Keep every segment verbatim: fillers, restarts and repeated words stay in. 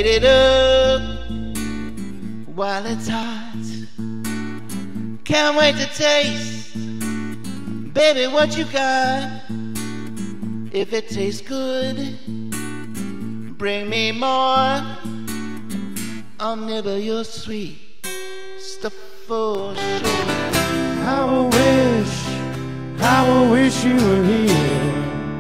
Heat it up while it's hot. Can't wait to taste, baby, what you got. If it tastes good, bring me more. I'll nibble your sweet stuff for sure. How I wish, how I wish you were here.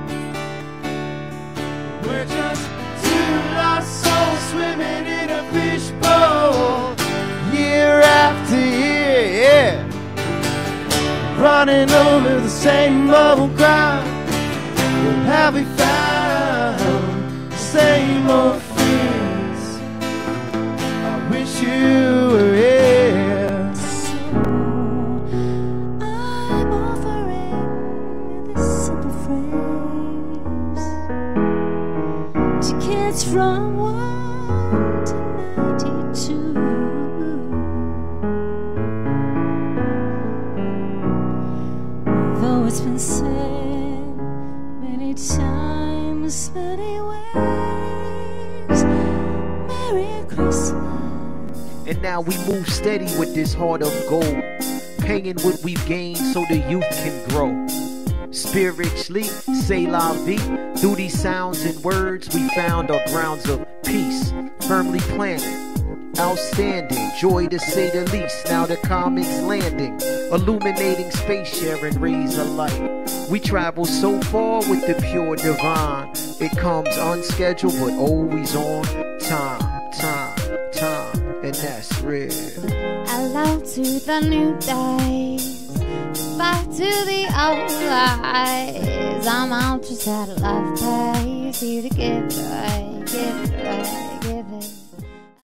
We're just two lost souls swimming in a fishbowl, year after year, yeah. Running over the same old ground. What have we found? The same old fears. I wish you were here. So I'm offering this simple phrase to kids from one to ninety-two. Though it's been said many times, many ways, Merry Christmas. And now we move steady with this heart of gold, paying what we've gained so the youth can grow. Spiritually, say la vie. Through these sounds and words we found our grounds of peace, firmly planted. Outstanding, joy to say the least. Now the comet's landing, illuminating space, sharing rays of light. We travel so far with the pure divine. It comes unscheduled but always on time, time, time, and that's real. Hello to the new days, back to the old lies. I'm out just at a love pace, here to get right.